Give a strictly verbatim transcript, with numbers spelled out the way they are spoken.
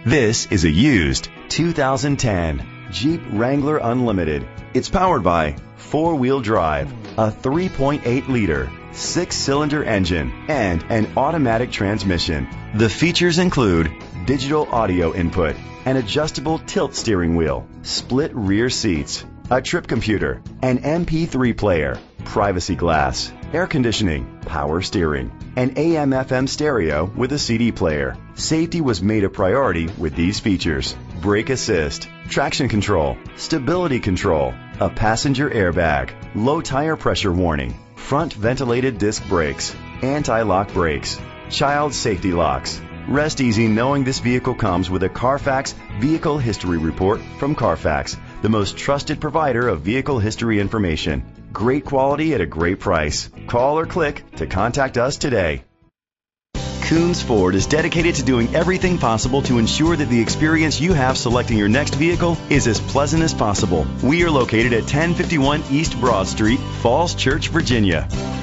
This is a used two thousand ten Jeep Wrangler Unlimited. It's powered by four-wheel drive, a three point eight liter, six-cylinder engine, and an automatic transmission. The features include digital audio input, an adjustable tilt steering wheel, split rear seats, a trip computer, an M P three player, privacy glass, air conditioning, power steering, an A M F M stereo with a C D player. Safety was made a priority with these features: brake assist, traction control, stability control, a passenger airbag, low tire pressure warning, front ventilated disc brakes, anti-lock brakes, child safety locks. Rest easy knowing this vehicle comes with a Carfax Vehicle History Report from Carfax, the most trusted provider of vehicle history information. Great quality at a great price. Call or click to contact us today. Coons Ford is dedicated to doing everything possible to ensure that the experience you have selecting your next vehicle is as pleasant as possible. We are located at ten fifty-one East Broad Street, Falls Church, Virginia.